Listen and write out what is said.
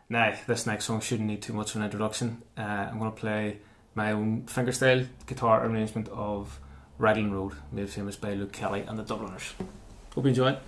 Now, this next song shouldn't need too much of an introduction. I'm going to play my own fingerstyle guitar arrangement of Raglan Road, made famous by Luke Kelly and the Dubliners. Hope you enjoy it.